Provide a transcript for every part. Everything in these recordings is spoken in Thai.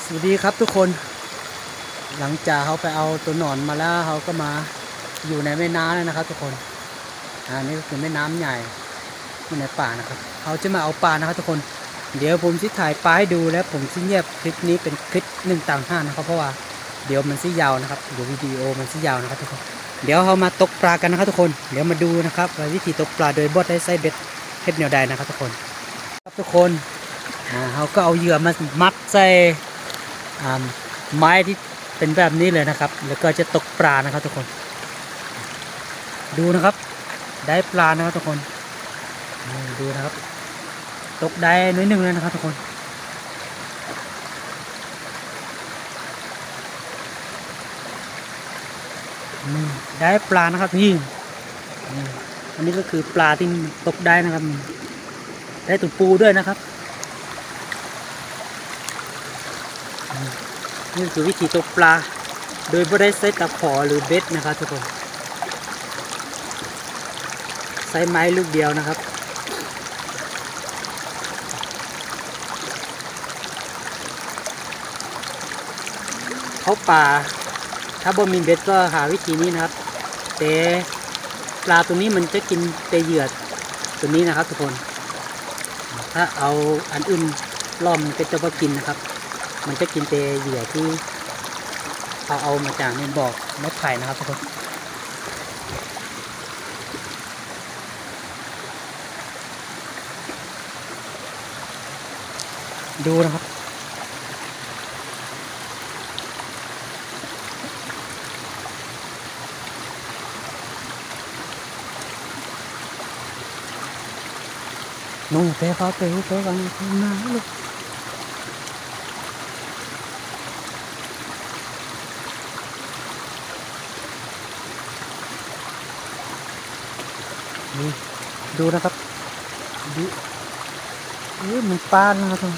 วัสดีครับทุกคนหลังจากเขาไปเอาตัวหนอนมาแล้วเขาก็มาอยู่ในแม่น้ำแล้วนะครับทุกคนนี่ก็คือแม่น้ำใหญ่ที่ในป่านะครับเขาจะมาเอาปลานะครับทุกคนเดี๋ยวผมจะถ่ายปลาให้ดูแล้วผมจะเงียบคลิปนี้เป็นคลิป1:5นะครับเพราะว่าเดี๋ยวมันจะยาวนะครับเดี๋ยววิดีโอมันจะยาวนะครับทุกคนเดี๋ยวเขามาตกปลากันนะครับทุกคนเดี๋ยวมาดูนะครับวิธีตกปลาโดยบดได้ไส้เบ็ดเฮ็ดแนวใดนะครับทุกคนครับทุกคนเขาก็เอาเหยื่อมามัดใส่ไม้ที่เป็นแบบนี้เลยนะครับแล้วก็จะตกปลานะครับทุกคนดูนะครับได้ปลานะครับทุกคนดูนะครับตกได้น้อยหนึ่งเลยนะครับทุกคนได้ปลานะครับนี่อันนี้ก็คือปลาที่ตกได้นะครับได้ตัวปูด้วยนะครับนี่คือวิธีตกปลาโดยไม่ได้ใช้ตะขอหรือเบ็ดนะครับทุกคนใช้ไม้ลูกเดียวนะครับเขาป่าถ้าบ่มีเบ็ดก็หาวิธีนี้นะครับแต่ปลาตัวนี้มันจะกินแต่เหยื่อตัวนี้นะครับทุกคนถ้าเอาอันอื่นล่อมก็จะไม่กินนะครับมันจะกินแต่เหยื่อที่เอามาจากในบ่อไม้ไผ่นะครับทุกคนดูนะครับนู่นเตะเขาเตะกันมาลูกดูนะครับดูมันปลานะครับทุกคน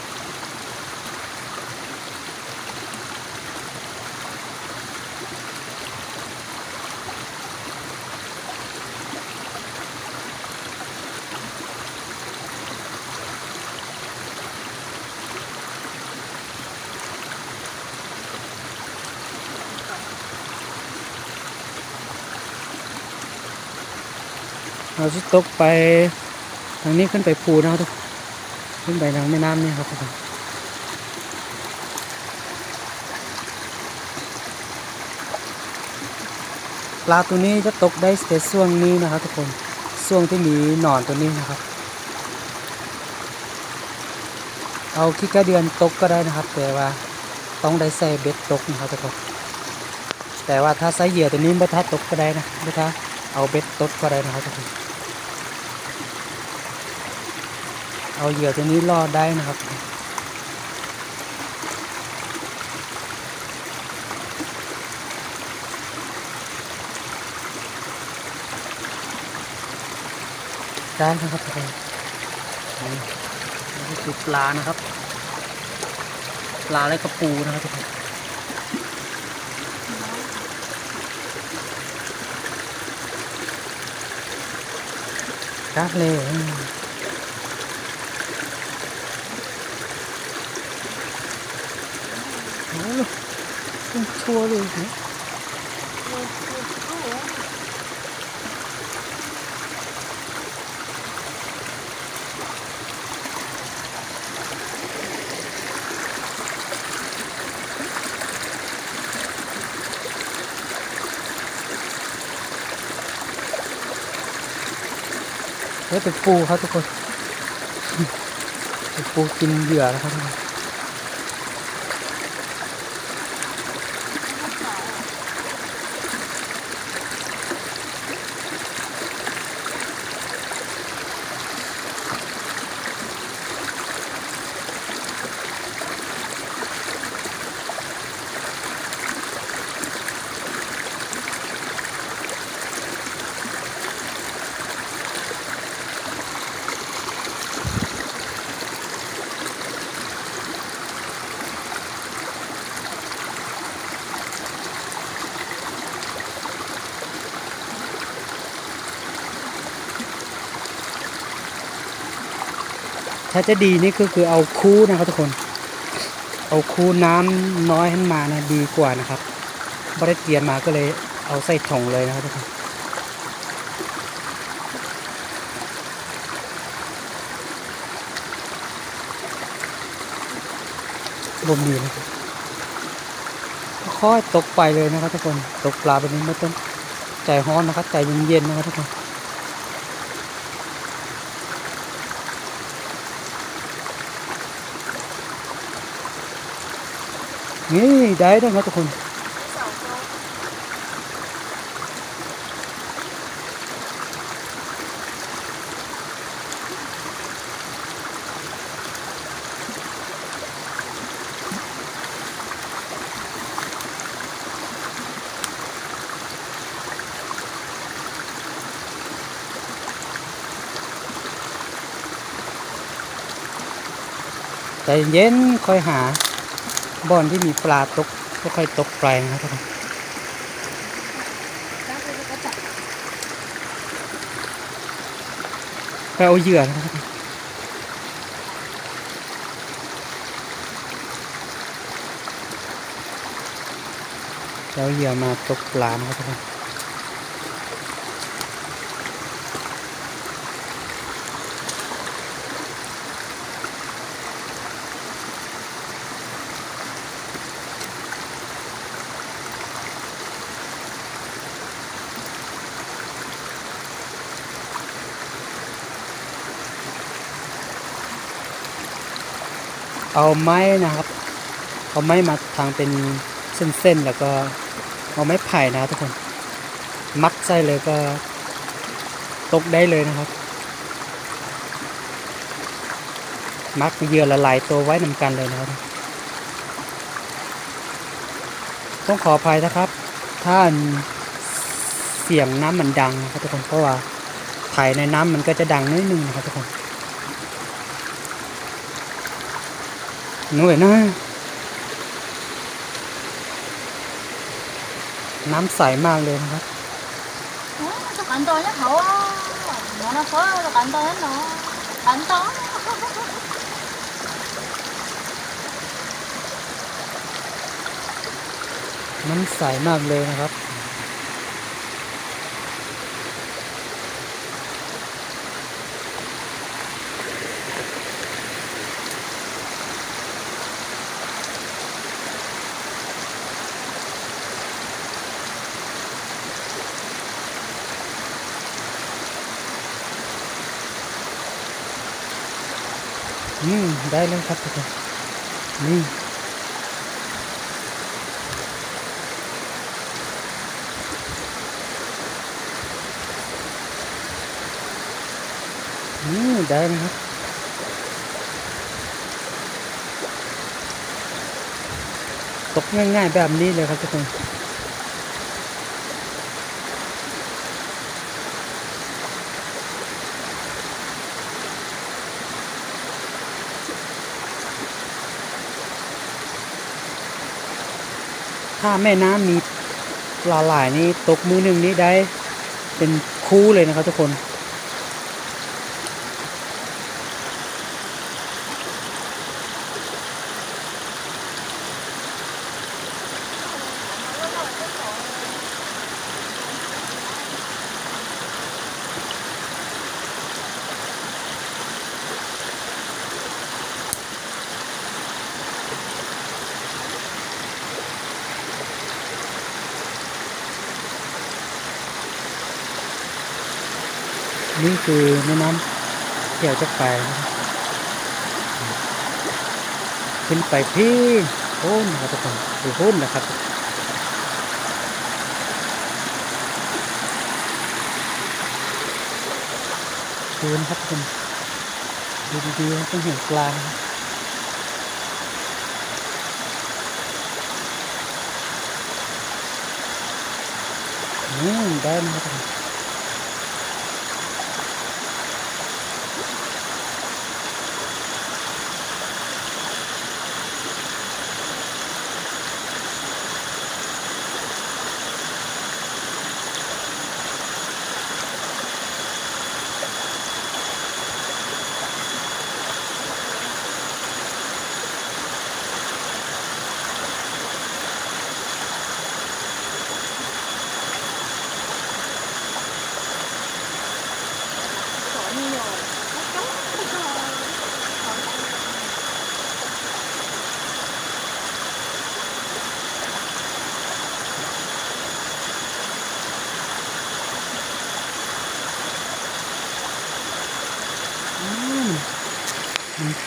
เราจะตกไปทางนี้ขึ้นไปภูนะครับทุกขึ้นไปทางแม่น้ำนี่ครับทุกคนปลาตัวนี้จะตกได้แต่ช่วงนี้นะครับทุกคนช่วงที่มีหนอนตัวนี้นะครับเอาขี้กระเดือนตกก็ได้นะครับแต่ว่าต้องได้ใส่เบ็ดตกนะครับทุกคนแต่ว่าถ้าใส่เหยื่อตัวนี้ไม่ท้าตกก็ได้นะไม่ท้าเอาเบ็ดตกก็ได้นะครับทุกคนเอาเหยื่อตัวนี้ล่อได้นะครับได้นะครับทุกคนนี่คือปลานะครับปลาและกระปูนะครับทุกคนได้เลยโอ้ยชัวร์เลยนะเป็นปูครับทุกคนเป็นปูกินเหยื่อนะครับถ้าจะดีนี่ก็คือเอาคู่นะครับทุกคนเอาคูน้ำน้อยขึ้นมานะดีกว่านะครับไม่ได้เตรียมมาก็เลยเอาใส่ถุงเลยนะครับทุกคนบ่มีนะครับค่อยตกไปเลยนะครับทุกคนตกปลาแบบนี้ไม่ต้องใจร้อนนะครับใจเย็นๆนะครับทุกคนนี่ได้ด้วยครับทุกคนใจเย็นค่อยหาบ่อนที่มีปลาตกก็ค่อยตกไปนะครับทุกคนไปเอาเหยื่อนะครับแล้วเหยื่อมาตกปลานะครับทุกคนเอาไม้นะครับเอาไม้มาทางเป็นเส้นๆแล้วก็เอาไม้ไผ่นะครับทุกคนมัดใส่เลยก็ตกได้เลยนะครับมัดเหยื่อละลายตัวไว้นำกันเลยนะครับต้องขออภัยนะครับถ้าเสียงน้ำมันดังนะครับทุกคนเพราะว่าไผ่ในน้ำมันก็จะดังนิดนึงนะครับทุกคนหน่วยนะน้ำใสมากเลยนะครับจะกันตัวเนี่ยเขาหนูนะเขาจะกันตัวเนี่ยหนูกันตัวน้ำใสมากเลยนะครับได้เลยครับทุกคนนี่ได้นะครับตกง่ายๆแบบนี้เลยครับทุกคนถ้าแม่น้ำมีปลาหลายนี่ตกมือหนึ่งนี้ได้เป็นคู่เลยนะครับทุกคนนี่คือแม่น้ำเที่ยวจะไปขึ้นไปพี่โอ้นะครับทุกคนดูโอ้นะครับดูนะครับทุกคนดูดีๆต้องเห็นปลาได้นะครับ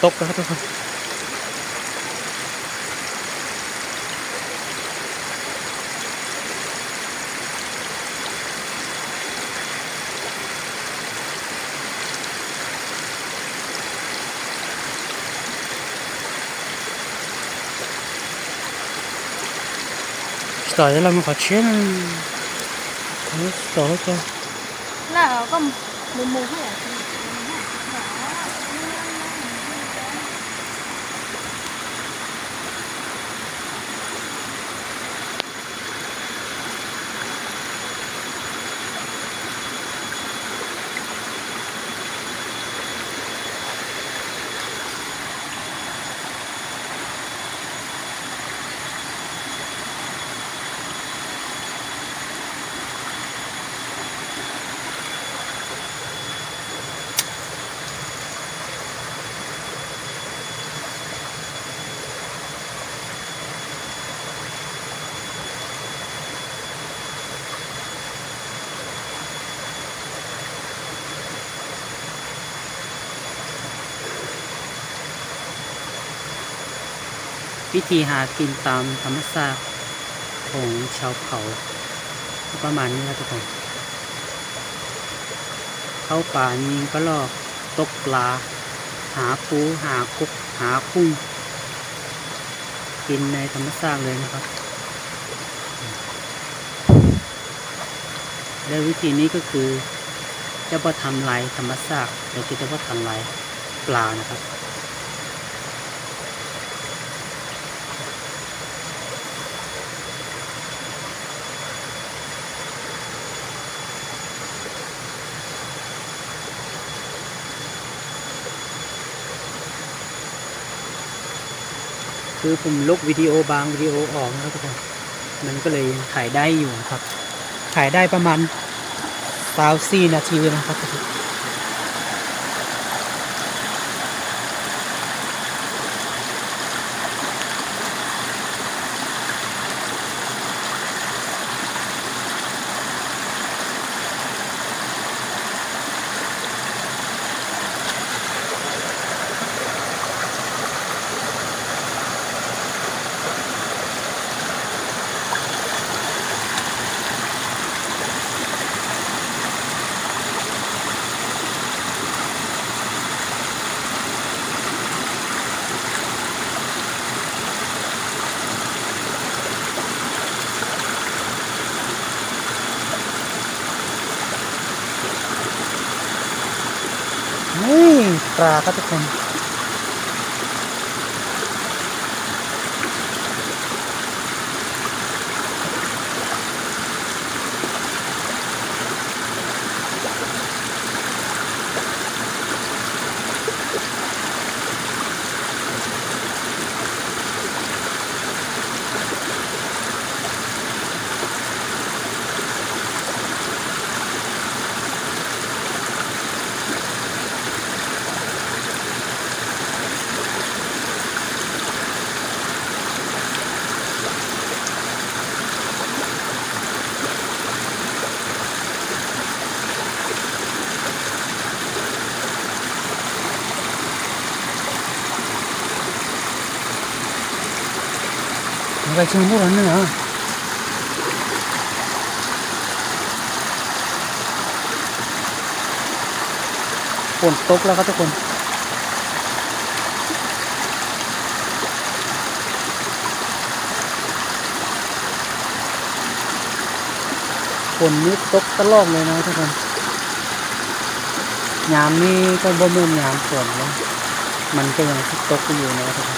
ตกแล้วครับทุกคนต่อจะเราไม่ขอเชื่อต่อแล้วก็ là có mù mù thế à? วิธีหากินตามธรรมชาติของชาวเขาประมาณนี้ครับทุกคนเข้าป่ายิงก็ลอกตกปลาหาปูหากุกหากุ้งกินในธรรมชาติเลยนะครับและวิธีนี้ก็คือจะบ่ทำลายธรรมชาติแต่จะบ่ทำลายปลานะครับคือผมลบวิดีโอบางวิดีโอออกนะครับทุกคนมันก็เลยถ่ายได้อยู่ครับถ่ายได้ประมาณ24 นาทีนะครับทุกคนนี่ปลาครับทุกคนมันก็ชิมพวกนั้นนะฝนตกแล้วครับทุกคนฝนนี้ตกตลอดเลยนะทุกคนยามนี้ก็บ่แม่นยามฝนแล้วมันก็ยังตกอยู่นะครับทุกคน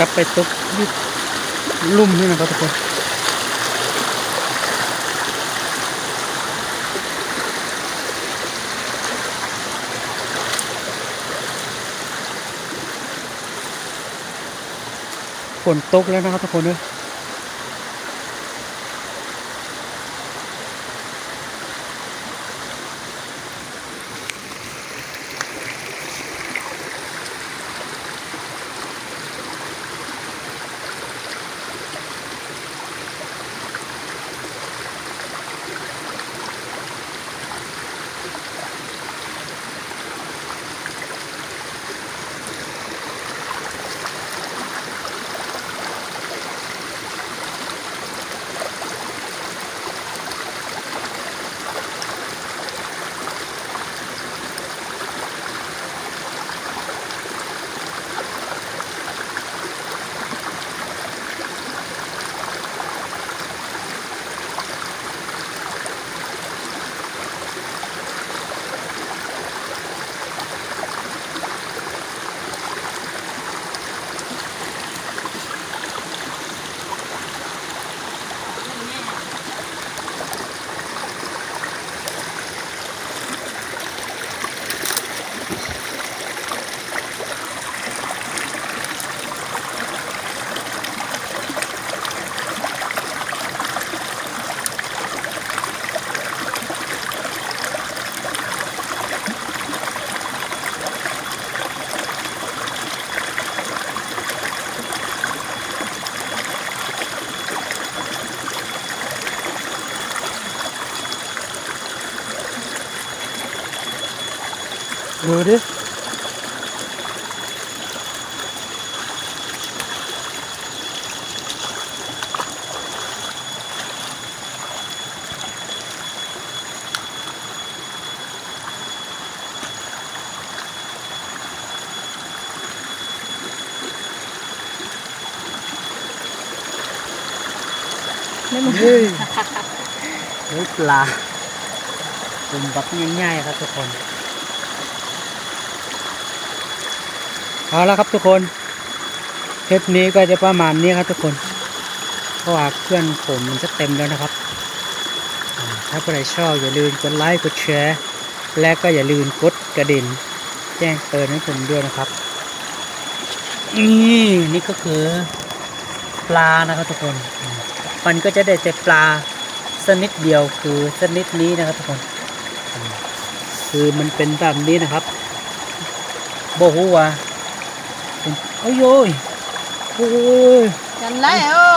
กลับไปตกยุดลุ่มนี่นะครับทุกคนฝนตกแล้วนะครับทุกคนเลยดูดิเฮ้ยปลาเป็นบักง่ายๆครับทุกคนเอาละครับทุกคนคลิปนี้ก็จะประมาณนี้ครับทุกคนเพราะว่าเครื่องผมมันจะเต็มแล้วนะครับถ้าใครชอบอย่าลืมกดไลค์กดแชร์และก็อย่าลืมกดกระดิ่งแจ้งเตือนให้ผมด้วยนะครับนี่ก็คือปลานะครับทุกคนมันก็จะได้แต่ปลาชนิดเดียวคือชนิดนี้นะครับทุกคนคือมันเป็นแบบนี้นะครับโบหัวโอ้ยโอ้ยโอ้ย Nhanh lấy hả?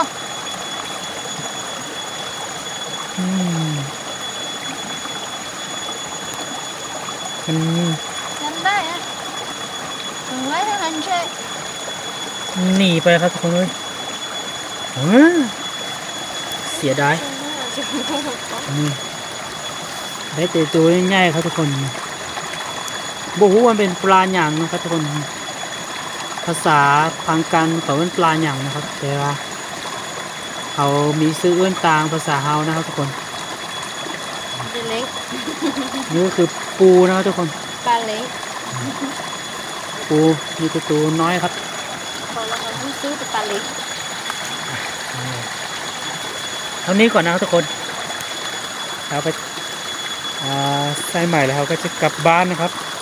มัน Nhanh lấy hả? Đừng lấy thằng hành chơi. หนีไปครับทุกคนเลยเสียดายได้แต่ตัวง่ายๆครับทุกคนโบหูมันเป็นปลาหยั่งนะครับทุกคนภาษาทางการเขาเป็นปลาหยั่งนะครับแต่ว่าเขามีชื่ออื่นต่างภาษาเฮานะครับทุกคน Đi lấy. นี่ก็คือปูนะครับทุกคน Ba lấy. ปูมีตัวน้อยครับ Còn là còn không xứ thì ba lấy. เท่านี้ก่อนนะครับทุกคนเราไปใส่ใหม่แล้วเราก็จะกลับบ้านนะครับ